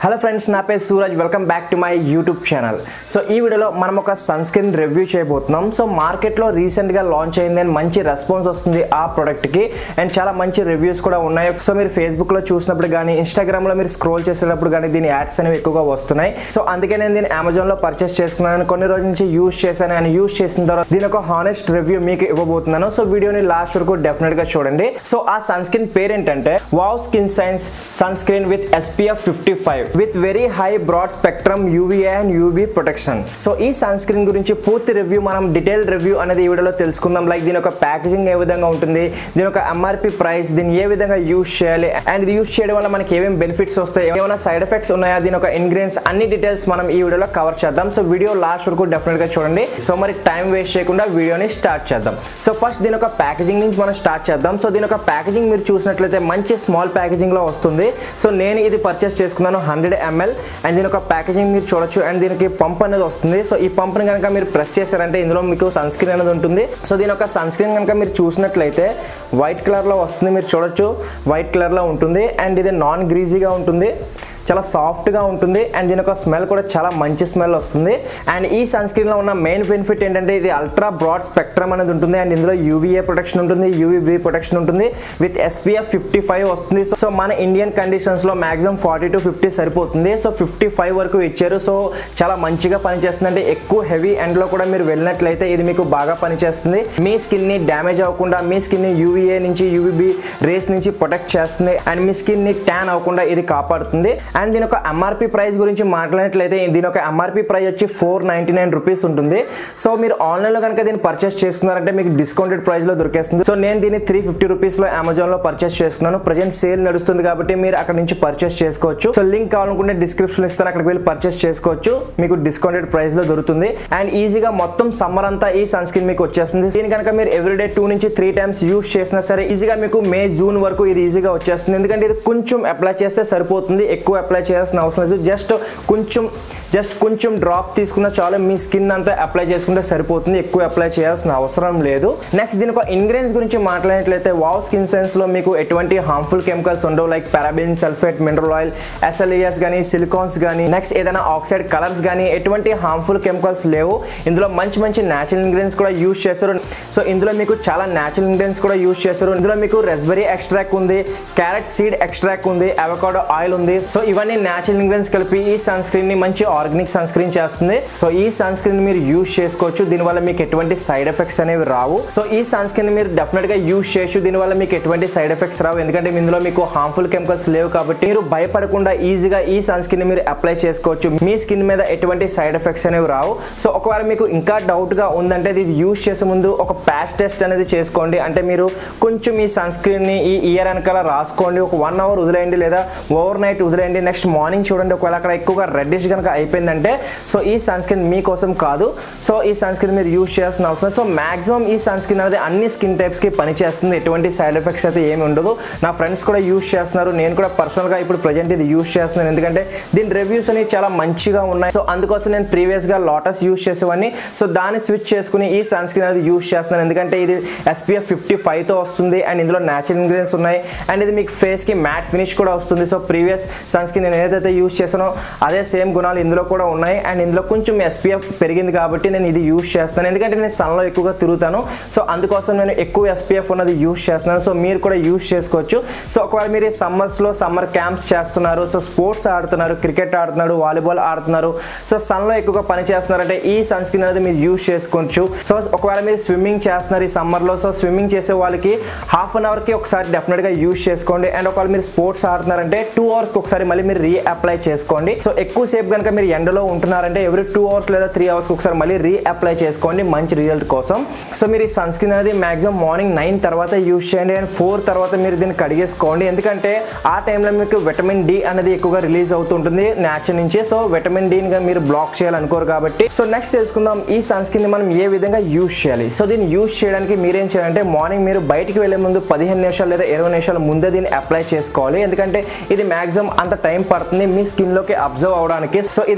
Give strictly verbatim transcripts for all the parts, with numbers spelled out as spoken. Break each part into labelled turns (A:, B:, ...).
A: Hello friends, na pe Suraj. Welcome back to my YouTube channel. So ee video lo manam oka sunscreen review cheyabothunam. So market lo recent ga launch ayindi and manchi response vastundi aa product ki and chala manchi reviews kuda unnayi. So meer Facebook lo chusinapudu gaani Instagram lo meer scroll chesenapudu gaani dini ads anevi ekkuva vastunayi. So అందుకే నేను దీన్ని Amazon లో purchase చేసుకున్నాను. కొన్ని రోజుల నుంచి use చేశాను and use చేసిన తర్వాత దీని ఒక హానెస్ట్ రివ్యూ మీకు ఇవ్వబోతున్నాను. సో వీడియోని లాస్ట్ వరకు డెఫినెట్ గా చూడండి. సో ఆ సన్ స్క్రీన్ పేరు ఏంటంటే wow skin science sunscreen with S P F fifty-five with very high broad spectrum U V A and U V protection. So ఈ సన్ స్క్రీన్ గురించి పూర్తి రివ్యూ మనం డీటెయిల్ రివ్యూ అనేది ఈ వీడియోలో తెలుసుకుందాం. లైక్ దీని ఒక ప్యాకేజింగ్ ఏ విధంగా ఉంటుంది, దీని ఒక M R P ప్రైస్, దీన్ని ఏ విధంగా యూస్ చేయాలి అండ్ ఇది యూస్ చేయడం వల్ల మనకి ఏమేం బెనిఫిట్స్ వస్తాయి, ఏమైనా సైడ్ ఎఫెక్ట్స్ ఉన్నాయా, దీని ఒక ఇంగ్రీడియంట్స్ అన్ని డీటెయిల్స్ మనం ఈ వీడియోలో కవర్ చేద్దాం. సో వీడియో లాస్ట్ వరకు డెఫినెట్ గా చూడండి. సో మరి టైం వేస్ట్ చేయకుండా వీడియోని స్టార్ట్ చేద్దాం. సో ఫస్ట్ దీని ఒక ప్యాకేజింగ్ నుంచి మనం స్టార్ట్ చేద్దాం. సో దీని ఒక ప్యాకేజింగ్ మీరు చూసినట్లయితే మంచి స్మాల్ ప్యాకేజింగ్ లో వస్తుంది. సో నేను ఇది పర్చేస్ చేసుకున్నాను హండ్రెడ్ ఎంఎల్ అండ్ దీని ఒక ప్యాకేజింగ్ మీరు చూడొచ్చు అండ్ దీనికి పంప్ అనేది వస్తుంది. సో ఈ పంప్ ని కనుక మీరు ప్రెస్ చేశారంటే ఇందులో మీకు సన్ స్క్రీన్ అనేది ఉంటుంది. సో దీని ఒక సన్ స్క్రీన్ కనుక మీరు చూసినట్లయితే వైట్ కలర్ లో వస్తుంది, మీరు చూడొచ్చు వైట్ కలర్ లో ఉంటుంది అండ్ ఇది నాన్ గ్రీజీగా ఉంటుంది, చాలా సాఫ్ట్గా ఉంటుంది అండ్ దీని ఒక స్మెల్ కూడా చాలా మంచి స్మెల్ వస్తుంది. అండ్ ఈ సన్ స్క్రీన్లో ఉన్న మెయిన్ బెనిఫిట్ ఏంటంటే ఇది అల్ట్రా బ్రాడ్ స్పెక్ట్రమ్ అనేది ఉంటుంది అండ్ ఇందులో U V A ప్రొటెక్షన్ ఉంటుంది, U V B ప్రొటెక్షన్ ఉంటుంది with S P F fifty-five వస్తుంది. సో మన ఇండియన్ కండిషన్స్లో మ్యాక్సిమం ఫార్టీ టు ఫిఫ్టీ సరిపోతుంది. సో ఫిఫ్టీ ఫైవ్ వరకు ఇచ్చారు. సో చాలా మంచిగా పనిచేస్తుంది. అంటే ఎక్కువ హెవీ ఎండ్లో కూడా మీరు వెళ్ళినట్లయితే ఇది మీకు బాగా పనిచేస్తుంది. మీ స్కిన్ని డ్యామేజ్ అవ్వకుండా, మీ స్కిన్ని U V A నుంచి U V B రేస్ నుంచి ప్రొటెక్ట్ చేస్తుంది అండ్ మీ స్కిన్ని ట్యాన్ అవ్వకుండా ఇది కాపాడుతుంది. అండ్ దీని ఒక M R P ప్రైస్ గురించి మాట్లాడినట్లయితే దీని ఒక M R P ప్రైస్ వచ్చి ఫోర్ నైన్టీ నైన్ రూపీస్ ఉంటుంది. సో మీరు ఆన్లైన్లో కనుక దీన్ని పర్చేస్ చేసుకున్నారంటే మీకు డిస్కౌంటెడ్ ప్రైస్లో దొరికేస్తుంది. సో నేను దీన్ని త్రీ ఫిఫ్టీ రూపీస్లో అమెజాన్లో పర్చేస్ చేస్తున్నాను. ప్రజెంట్ సేల్ నడుస్తుంది కాబట్టి మీరు అక్కడ నుంచి పర్చేస్ చేసుకోవచ్చు. సో లింక్ కావాలనుకుంటే డిస్క్రిప్షన్ ఇస్తాను, అక్కడికి వెళ్ళి పర్చేస్ చేసుకోవచ్చు. మీకు డిస్కౌంటెడ్ ప్రైస్లో దొరుకుతుంది అండ్ ఈజీగా మొత్తం సమ్మర్ అంతా ఈ సన్ స్క్రీన్ మీకు వచ్చేస్తుంది. దీని కనుక మీరు ఎవ్రీడే టూ నుంచి త్రీ టైమ్స్ యూస్ చేసినా సరే ఈజీగా మీకు మే జూన్ వరకు ఇది ఈజీగా వచ్చేస్తుంది. ఎందుకంటే ఇది కొంచెం అప్లై చేస్తే సరిపోతుంది, ఎక్కువ అప్లై చేయాల్సిన అవసరం లేదు. జస్ట్ కొంచెం జస్ట్ కొంచెం డ్రాప్ తీసుకున్న చాలు, మీ స్కిన్ అంతా అప్లై చేసుకుంటే సరిపోతుంది, ఎక్కువ అప్లై చేయాల్సిన అవసరం లేదు. నెక్స్ట్ దీని ఒక ఇంగ్రీడియంట్స్ గురించి మాట్లాడినట్లయితే వావ్ స్కిన్ సైన్స్ లో మీకు ఎటువంటి హార్మ్ఫుల్ కెమికల్స్ ఉండవు. Like paraben, sulphate, mineral oil, S L E S కానీ సిలికాన్స్ కానీ నెక్స్ట్ ఏదైనా ఆక్సైడ్ కలర్స్ కానీ ఎటువంటి హార్మ్ఫుల్ కెమికల్స్ లేవు. ఇందులో మంచి మంచి న్యాచురల్ ఇంగ్రీడియంట్స్ కూడా యూస్ చేస్తారు. సో ఇందులో మీకు చాలా న్యాచురల్ ఇంగ్రీడియంట్స్ కూడా యూస్ చేస్తారు. ఇందులో మీకు రెస్బెరీ ఎక్స్ట్రాక్ట్ ఉంది, క్యారెట్ సీడ్ ఎక్స్ట్రాక్ట్ ఉంది, అవకాడో ఆయిల్ ఉంది. సో ఇవన్నీ న్యాచురల్ ఇంగ్రీడియంట్స్ కలిపి ఈ సన్ స్క్రీన్ ని మంచి ఆర్గానిక్ సన్ స్క్రీన్ చేస్తుంది. సో ఈ సన్ స్క్రీన్ మీరు యూస్ చేసుకోవచ్చు, దీనివల్ల మీకు ఎటువంటి సైడ్ ఎఫెక్ట్స్ అనేవి రావు. సో ఈ సన్ స్క్రీన్ మీరు డెఫినెట్ గా యూస్ చేయొచ్చు, దీనివల్ల మీకు ఎటువంటి సైడ్ ఎఫెక్ట్స్ రావు. ఎందుకంటే ఇందులో మీకు హార్మ్ఫుల్ కెమికల్స్ లేవు కాబట్టి మీరు భయపడకుండా ఈజీగా ఈ సన్ స్క్రీన్ మీరు అప్లై చేసుకోవచ్చు. మీ స్కిన్ మీద ఎటువంటి సైడ్ ఎఫెక్ట్స్ అనేవి రావు. సో ఒకవేళ మీకు ఇంకా డౌట్ గా ఉందంటే ఇది యూస్ చేసే ముందు ఒక ప్యాచ్ టెస్ట్ అనేది చేసుకోండి. అంటే మీరు కొంచెం ఈ సన్ స్క్రీన్ ని ఈ ఇయర్ వెనకాల రాసుకోండి, ఒక వన్ అవర్ వదిలేయండి లేదా ఓవర్ నైట్ వదిలేయండి. నెక్స్ట్ మార్నింగ్ చూడండి, ఒకవేళ అక్కడ ఎక్కువగా రెడ్డిష్ కనుక అయిపోయిందంటే సో ఈ సన్ స్క్రీన్ మీకోసం కాదు. సో ఈ సన్ స్క్రీన్ మీరు యూస్ చేయాల్సిన అవసరం. సో మాక్సిమం ఈ సన్ స్క్రీన్ అనేది అన్ని స్కిన్ టైప్స్ కి పనిచేస్తుంది, ఎటువంటి సైడ్ ఎఫెక్ట్స్ అయితే ఏమి ఉండదు. నా ఫ్రెండ్స్ కూడా యూస్ చేస్తున్నారు, నేను కూడా పర్సనల్ గా ఇప్పుడు ప్రజెంట్ ఇది యూస్ చేస్తున్నాను. ఎందుకంటే దీని రివ్యూస్ అనేవి చాలా మంచిగా ఉన్నాయి. సో అందుకోసం నేను ప్రీవియస్ గా లోటస్ యూస్ చేసేవాడిని. సో దాన్ని స్విచ్ చేసుకుని ఈ సన్ స్క్రీన్ అనేది యూస్ చేస్తున్నాను. ఎందుకంటే ఇది S P F fifty-five తో వస్తుంది అండ్ ఇందులో న్యాచురల్ ఇంగ్రీడియంట్స్ ఉన్నాయి అండ్ ఇది మీకు ఫేస్ కి మ్యాట్ ఫినిష్ కూడా వస్తుంది. సో ప్రీవియస్ సన్ స్క్రీన్ నేను ఏదైతే యూస్ చేసానో అదే సేమ్ గుణాలు ఇందులో కూడా ఉన్నాయి అండ్ ఇందులో కొంచెం S P F పెరిగింది కాబట్టి నేను ఇది యూస్ చేస్తాను. ఎందుకంటే నేను సన్లో ఎక్కువగా తిరుగుతాను. సో అందుకోసం నేను ఎక్కువ S P F ఉన్నది యూస్ చేస్తున్నాను. సో మీరు కూడా యూస్ చేసుకోవచ్చు. సో ఒకవేళ మీరు ఈ సమ్మర్స్లో సమ్మర్ క్యాంప్స్ చేస్తున్నారు, సో స్పోర్ట్స్ ఆడుతున్నారు, క్రికెట్ ఆడుతున్నారు, వాలీబాల్ ఆడుతున్నారు, సో సన్లో ఎక్కువగా పని చేస్తున్నారంటే ఈ సన్ స్క్రీన్ అనేది మీరు యూస్ చేసుకోవచ్చు. సో ఒకవేళ మీరు స్విమ్మింగ్ చేస్తున్నారు ఈ సమ్మర్లో, సో స్విమ్మింగ్ చేసే వాళ్ళకి హాఫ్ అన్ అవర్కి ఒకసారి డెఫినెట్గా యూస్ చేసుకోండి. అండ్ ఒకవేళ మీరు స్పోర్ట్స్ ఆడుతున్నారంటే టూ అవర్స్కి ఒకసారి మళ్ళీ మీరు రీ అప్లై చేసుకోండి. సో ఎక్కువ సేపు కనుక మీరు ఎండలో ఉంటున్నారంటే ఎవ్రీ టూ అవర్స్ లేదా త్రీ అవర్స్ ఒకసారి మళ్ళీ రీ అప్లై చేసుకోండి మంచి రిజల్ట్ కోసం. సో మీరు ఈ సన్ స్క్రీన్ అనేది మాక్సిమం మార్నింగ్ నైన్ తర్వాత యూస్ చేయండి అండ్ ఫోర్ తర్వాత మీరు దీన్ని కడిగేసుకోండి. ఎందుకంటే ఆ టైంలో మీకు విటమిన్ డి అనేది ఎక్కువగా రిలీజ్ అవుతుంటుంది నేచర్ నుంచి. సో విటమిన్ డి మీరు బ్లాక్ చేయాలనుకోరు కాబట్టి. సో నెక్స్ట్ తెలుసుకుందాం ఈ సన్ స్క్రీన్ ని మనం ఏ విధంగా యూస్ చేయాలి. సో దీన్ని యూస్ చేయడానికి మీరేం చేయాలంటే మార్నింగ్ మీరు బయటికి వెళ్లే ముందు పదిహేను నిమిషాలు లేదా ఇరవై నిమిషాల ముందే దీన్ని అప్లై చేసుకోవాలి. ఎందుకంటే ఇది మాక్సిమం అంత టైం పడుతుంది మీ స్కిన్ లోకి అబ్జర్వ్ అవడానికి. సో ఇది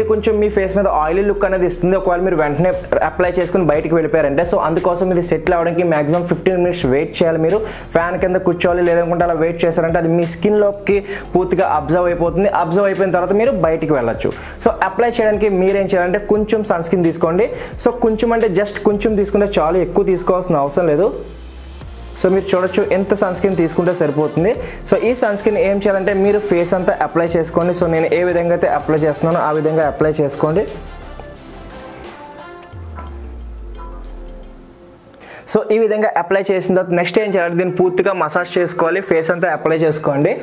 A: ఇది కొంచెం మీ ఫేస్ మీద ఆయిలీ లుక్ అనేది ఇస్తుంది ఒకవేళ మీరు వెంటనే అప్లై చేసుకుని బయటికి వెళ్ళిపోయారంటే. సో అందుకోసం ఇది సెటిల్ అవ్వడానికి మాక్సిమం ఫిఫ్టీన్ మినిట్స్ వెయిట్ చేయాలి. మీరు ఫ్యాన్ కింద కూర్చోవాలి, లేదనుకుంటే అలా వెయిట్ చేశారంటే అది మీ స్కిన్ లోకి పూర్తిగా అబ్జర్వ్ అయిపోతుంది. అబ్జర్వ్ అయిపోయిన తర్వాత మీరు బయటికి వెళ్ళొచ్చు. సో అప్లై చేయడానికి మీరేం చేయాలంటే కొంచెం సన్ స్క్రీన్ తీసుకోండి. సో కొంచెం అంటే జస్ట్ కొంచెం తీసుకుంటే చాలు, ఎక్కువ తీసుకోవాల్సిన అవసరం లేదు. సో మీరు చూడొచ్చు ఎంత సన్ స్క్రీన్ తీసుకుంటే సరిపోతుంది. సో ఈ సన్ స్క్రీన్ ఏం చేయాలంటే మీరు ఫేస్ అంతా అప్లై చేసుకోండి. సో నేను ఏ విధంగా అయితే అప్లై చేస్తున్నానో ఆ విధంగా అప్లై చేసుకోండి. సో ఈ విధంగా అప్లై చేసిన తర్వాత నెక్స్ట్ ఏం చేయాలి, దీన్ని పూర్తిగా మసాజ్ చేసుకోవాలి. ఫేస్ అంతా అప్లై చేసుకోండి.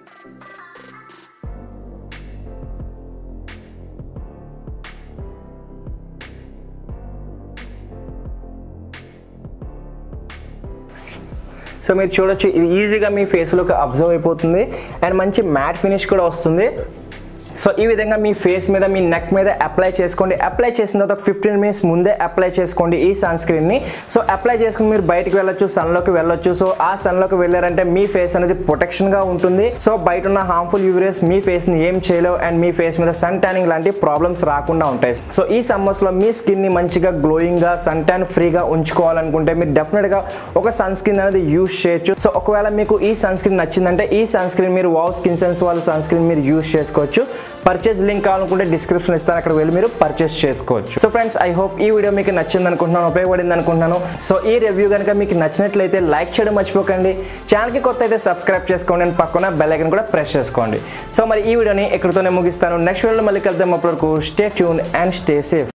A: సో మీరు చూడొచ్చు ఇది ఈజీగా మీ ఫేస్లోకి అబ్జర్వ్ అయిపోతుంది అండ్ మంచి మ్యాట్ ఫినిష్ కూడా వస్తుంది. సో ఈ విధంగా మీ ఫేస్ మీద మీ నెక్ మీద అప్లై చేసుకోండి. అప్లై చేసిన తర్వాత ఒక ఫిఫ్టీన్ మినిట్స్ ముందే అప్లై చేసుకోండి ఈ సన్ స్క్రీన్ని. సో అప్లై చేసుకుని మీరు బయటకు వెళ్ళొచ్చు, సన్లోకి వెళ్ళొచ్చు. సో ఆ సన్లోకి వెళ్ళారంటే మీ ఫేస్ అనేది ప్రొటెక్షన్గా ఉంటుంది. సో బయట ఉన్న హార్మ్ఫుల్ యూవీరేస్ మీ ఫేస్ని ఏం చేయలేవు అండ్ మీ ఫేస్ మీద సన్ ట్యానింగ్ లాంటి ప్రాబ్లమ్స్ రాకుండా ఉంటాయి. సో ఈ సమ్మర్స్లో మీ స్కిన్ని మంచిగా గ్లోయింగ్గా సన్ ట్యాన్ ఫ్రీగా ఉంచుకోవాలనుకుంటే మీరు డెఫినెట్గా ఒక సన్ స్క్రీన్ అనేది యూజ్ చేయొచ్చు. సో ఒకవేళ మీకు ఈ సన్ స్క్రీన్ నచ్చిందంటే ఈ సన్ స్క్రీన్ మీరు వావ్ స్కిన్ సెన్స్ వాళ్ళ సన్ స్క్రీన్ మీరు యూజ్ చేసుకోవచ్చు. పర్చేస్ లింక్ కావాలనుకుంటే డిస్క్రిప్షన్ ఇస్తాను, అక్కడ వెళ్ళి మీరు పర్చేస్ చేసుకోవచ్చు. సో ఫ్రెండ్స్, ఐ హోప్ ఈ వీడియో మీకు నచ్చింది అనుకుంటున్నాను, ఉపయోగపడింది అనుకుంటున్నాను. సో ఈ రివ్యూ కనుక మీకు నచ్చినట్లయితే లైక్ చేయడం మర్చిపోకండి. ఛానల్కి కొత్త అయితే సబ్స్క్రైబ్ చేసుకోండి అండ్ పక్కన బెల్ ఐకాన్ కూడా ప్రెస్ చేసుకోండి. సో మరి ఈ వీడియోని ఎక్కడితోనే ముగిస్తాను. నెక్స్ట్ వీడియోలో మళ్ళీ కలుద్దాం. అప్పటివరకు stay tune and stay safe.